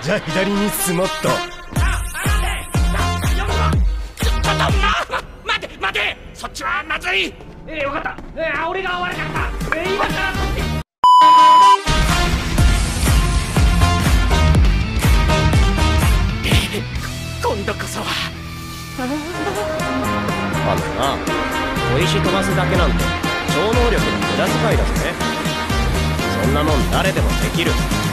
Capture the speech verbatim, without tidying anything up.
じゃあ左にスモット。 ちょっとま待て待て、そっちはまずい。えー、よかった。えー、俺が悪かった。えー、今から取って今度こそは。 あのな、小石飛ばすだけなんて超能力の無駄遣いだぜ。そんなもん誰でもできる。